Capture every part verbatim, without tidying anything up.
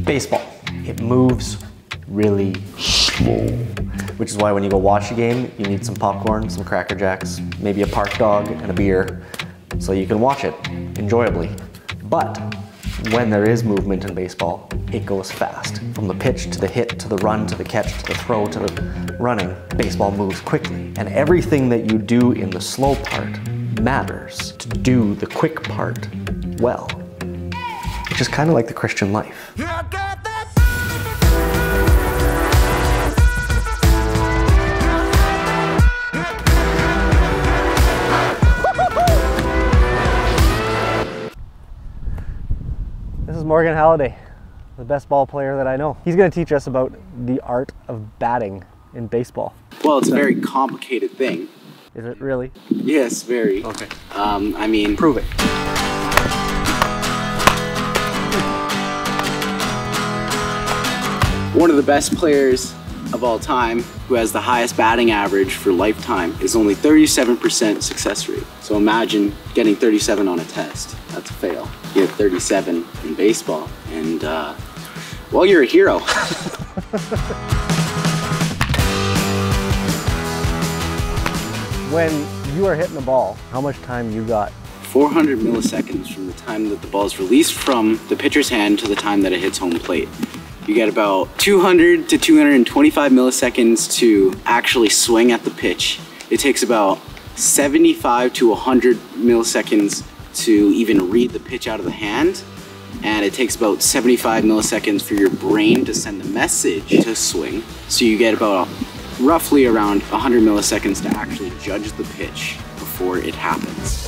Baseball, it moves really slow, which is why when you go watch a game, you need some popcorn, some Cracker Jacks, maybe a park dog and a beer, so you can watch it enjoyably. But when there is movement in baseball, it goes fast. From the pitch to the hit, to the run, to the catch, to the throw, to the running, baseball moves quickly. And everything that you do in the slow part matters to do the quick part well, which is kind of like the Christian life. This is Morgan Halliday, the best ball player that I know. He's going to teach us about the art of batting in baseball. Well, it's a very complicated thing. Is it really? Yes, very. Okay. Um, I mean... Prove it. One of the best players of all time, who has the highest batting average for lifetime, is only thirty-seven percent success rate. So imagine getting thirty-seven on a test. That's a fail. You get thirty-seven in baseball, and uh, well, you're a hero. When you are hitting the ball, how much time you got? four hundred milliseconds from the time that the ball is released from the pitcher's hand to the time that it hits home plate. You get about two hundred to two hundred twenty-five milliseconds to actually swing at the pitch. It takes about seventy-five to one hundred milliseconds to even read the pitch out of the hand. And it takes about seventy-five milliseconds for your brain to send the message to swing. So you get about roughly around one hundred milliseconds to actually judge the pitch before it happens.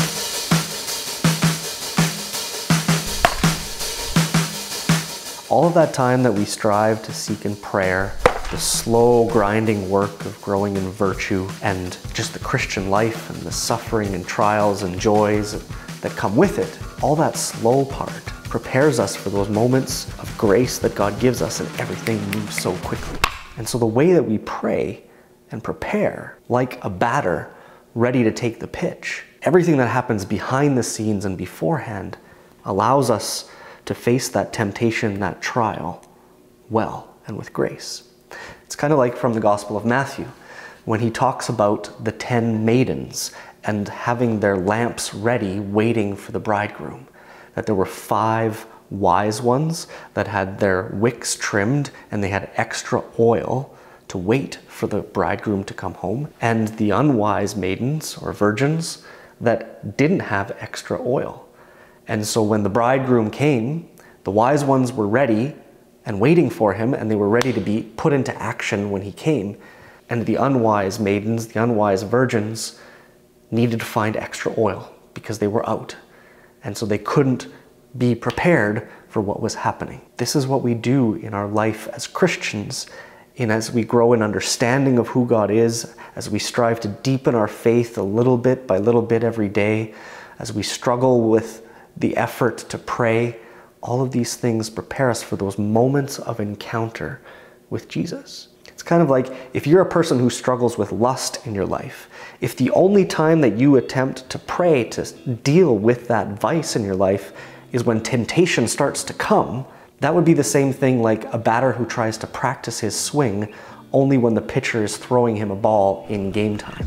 All of that time that we strive to seek in prayer, the slow grinding work of growing in virtue, and just the Christian life and the suffering and trials and joys that come with it, all that slow part prepares us for those moments of grace that God gives us, and everything moves so quickly. And so the way that we pray and prepare, like a batter ready to take the pitch, everything that happens behind the scenes and beforehand allows us to face that temptation, that trial, well and with grace. It's kind of like from the Gospel of Matthew, when he talks about the ten maidens and having their lamps ready, waiting for the bridegroom. That there were five wise ones that had their wicks trimmed and they had extra oil to wait for the bridegroom to come home, and the unwise maidens or virgins that didn't have extra oil. And so when the bridegroom came, the wise ones were ready and waiting for him, and they were ready to be put into action when he came. And the unwise maidens, the unwise virgins, needed to find extra oil because they were out. And so they couldn't be prepared for what was happening. This is what we do in our life as Christians, in as we grow in understanding of who God is, as we strive to deepen our faith a little bit by little bit every day, as we struggle with the effort to pray. All of these things prepare us for those moments of encounter with Jesus. It's kind of like if you're a person who struggles with lust in your life, if the only time that you attempt to pray to deal with that vice in your life is when temptation starts to come, that would be the same thing like a batter who tries to practice his swing only when the pitcher is throwing him a ball in game time.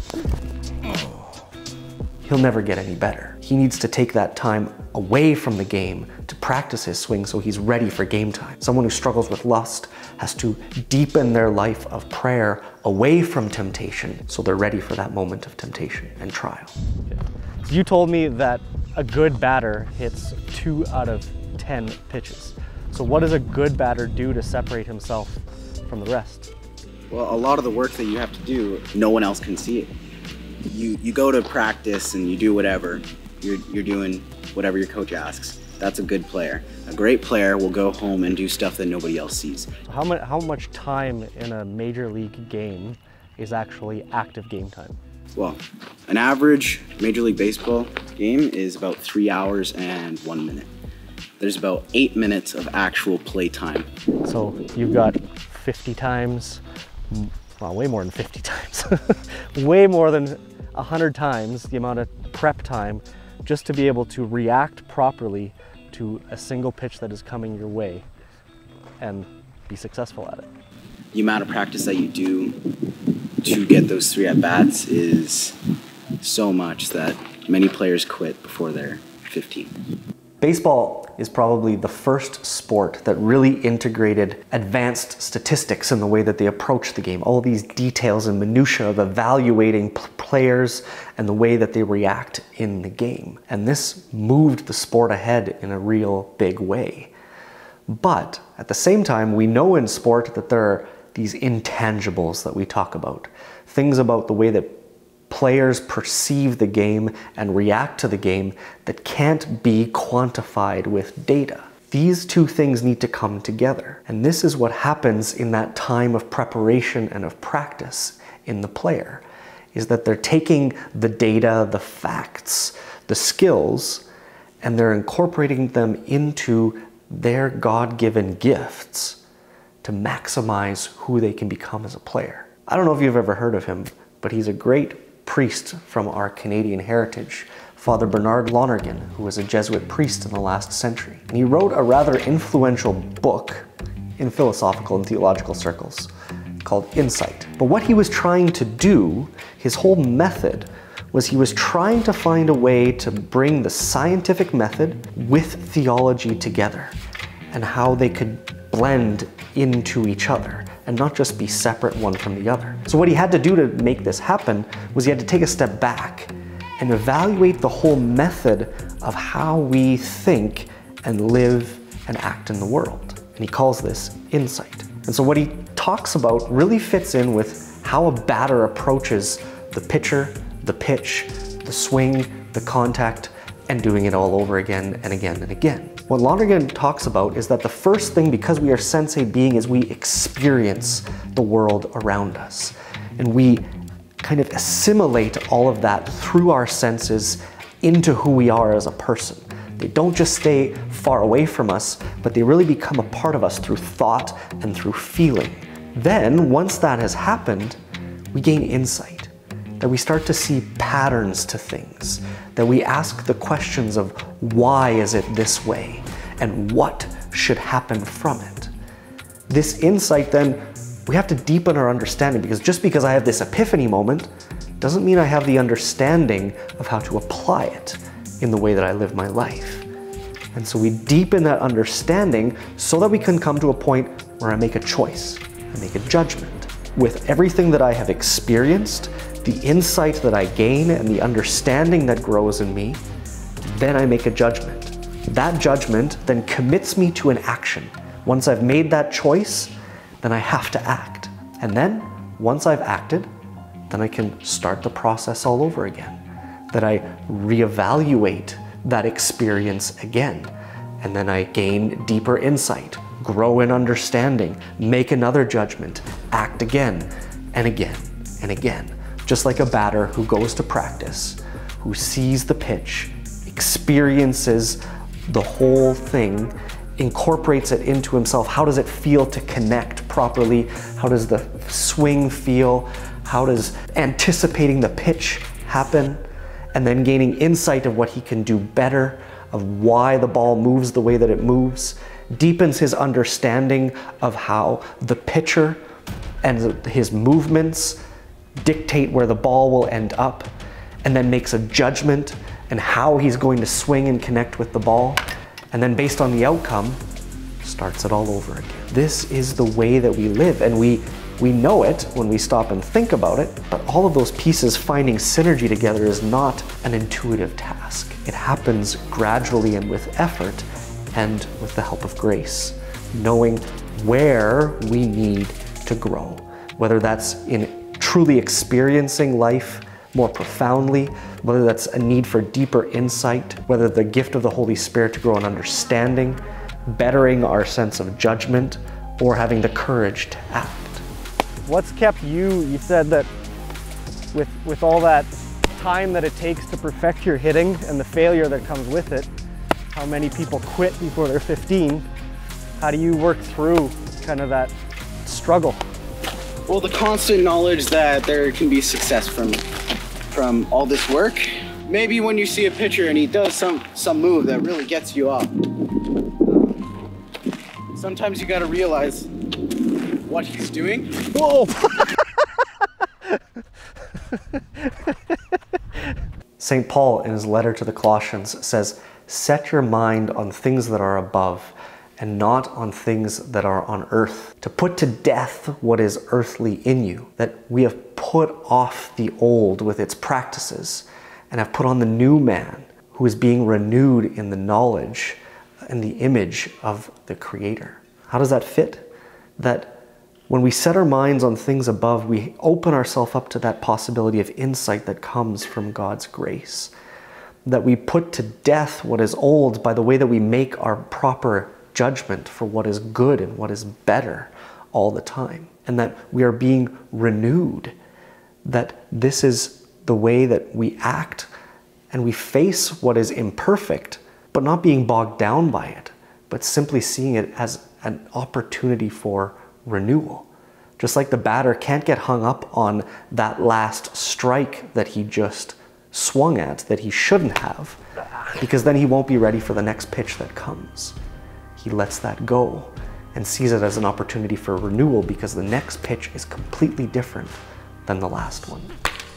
He'll never get any better. He needs to take that time away from the game to practice his swing so he's ready for game time. Someone who struggles with lust has to deepen their life of prayer away from temptation so they're ready for that moment of temptation and trial. You told me that a good batter hits two out of ten pitches. So what does a good batter do to separate himself from the rest? Well, a lot of the work that you have to do, no one else can see it. You, you go to practice and you do whatever. You're, you're doing whatever your coach asks. That's a good player. A great player will go home and do stuff that nobody else sees. How much, how much time in a major league game is actually active game time? Well, an average Major League Baseball game is about three hours and one minute. There's about eight minutes of actual play time. So you've got fifty times, well, way more than fifty times, way more than one hundred times the amount of prep time just to be able to react properly to a single pitch that is coming your way and be successful at it? The amount of practice that you do to get those three at-bats is so much that many players quit before they're fifteen. Baseball is probably the first sport that really integrated advanced statistics in the way that they approach the game. All these details and minutiae of evaluating players and the way that they react in the game. And this moved the sport ahead in a real big way. But at the same time, we know in sport that there are these intangibles that we talk about. Things about the way that players perceive the game and react to the game that can't be quantified with data. These two things need to come together. And this is what happens in that time of preparation and of practice in the player, is that they're taking the data, the facts, the skills, and they're incorporating them into their God-given gifts to maximize who they can become as a player. I don't know if you've ever heard of him, but he's a great priest from our Canadian heritage, Father Bernard Lonergan, who was a Jesuit priest in the last century. And he wrote a rather influential book in philosophical and theological circles called Insight. But what he was trying to do, his whole method, was he was trying to find a way to bring the scientific method with theology together and how they could blend into each other and not just be separate one from the other. So what he had to do to make this happen was he had to take a step back and evaluate the whole method of how we think and live and act in the world. And he calls this insight. And so what he talks about really fits in with how a batter approaches the pitcher, the pitch, the swing, the contact, and doing it all over again and again and again. What Lonergan talks about is that the first thing, because we are sensate being, is we experience the world around us. And we kind of assimilate all of that through our senses into who we are as a person. They don't just stay far away from us, but they really become a part of us through thought and through feeling. Then, once that has happened, we gain insight, that we start to see patterns to things, that we ask the questions of why is it this way, and what should happen from it. This insight then, we have to deepen our understanding, because just because I have this epiphany moment doesn't mean I have the understanding of how to apply it in the way that I live my life. And so we deepen that understanding so that we can come to a point where I make a choice, I make a judgment. With everything that I have experienced, the insight that I gain and the understanding that grows in me, then I make a judgment. That judgment then commits me to an action. Once I've made that choice, then I have to act. And then, once I've acted, then I can start the process all over again. That I reevaluate that experience again. And then I gain deeper insight, grow in understanding, make another judgment, act again and again and again. Just like a batter who goes to practice, who sees the pitch, experiences the whole thing, incorporates it into himself. How does it feel to connect properly? How does the swing feel? How does anticipating the pitch happen? And then gaining insight of what he can do better, of why the ball moves the way that it moves, deepens his understanding of how the pitcher and his movements dictate where the ball will end up, and then makes a judgment and how he's going to swing and connect with the ball, and then based on the outcome, starts it all over again. This is the way that we live, and we we know it when we stop and think about it, but all of those pieces finding synergy together is not an intuitive task. It happens gradually and with effort and with the help of grace, knowing where we need to grow, whether that's in truly experiencing life more profoundly, whether that's a need for deeper insight, whether the gift of the Holy Spirit to grow in understanding, bettering our sense of judgment, or having the courage to act. What's kept you, you said that with, with all that time that it takes to perfect your hitting and the failure that comes with it, how many people quit before they're fifteen, how do you work through kind of that struggle? Well, the constant knowledge that there can be success from from all this work. Maybe when you see a pitcher and he does some some move that really gets you up, sometimes you gotta realize what he's doing. Whoa! Saint Paul, in his letter to the Colossians, says, "Set your mind on things that are above, and not on things that are on earth. To put to death what is earthly in you, that we have put off the old with its practices, and have put on the new man, who is being renewed in the knowledge and the image of the Creator." How does that fit? That when we set our minds on things above, we open ourselves up to that possibility of insight that comes from God's grace. That we put to death what is old by the way that we make our proper judgment for what is good and what is better all the time. And that we are being renewed. That this is the way that we act and we face what is imperfect, but not being bogged down by it, but simply seeing it as an opportunity for renewal. Just like the batter can't get hung up on that last strike that he just swung at, that he shouldn't have, because then he won't be ready for the next pitch that comes. He lets that go and sees it as an opportunity for renewal because the next pitch is completely different than the last one.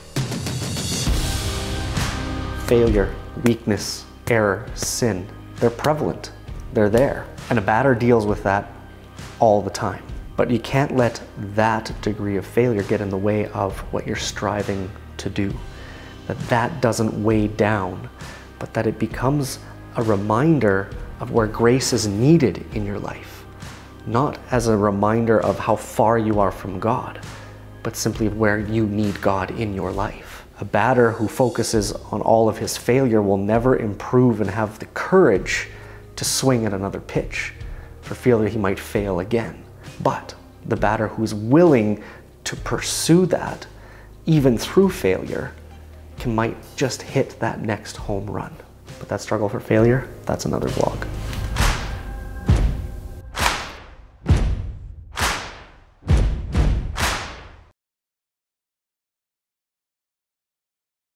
Failure, weakness, error, sin, they're prevalent. They're there. And a batter deals with that all the time. But you can't let that degree of failure get in the way of what you're striving to do. That that doesn't weigh down, but that it becomes a reminder of where grace is needed in your life. Not as a reminder of how far you are from God, but simply where you need God in your life. A batter who focuses on all of his failure will never improve and have the courage to swing at another pitch, for fear that he might fail again. But the batter who's willing to pursue that, even through failure, can might just hit that next home run. But that struggle for failure, that's another vlog.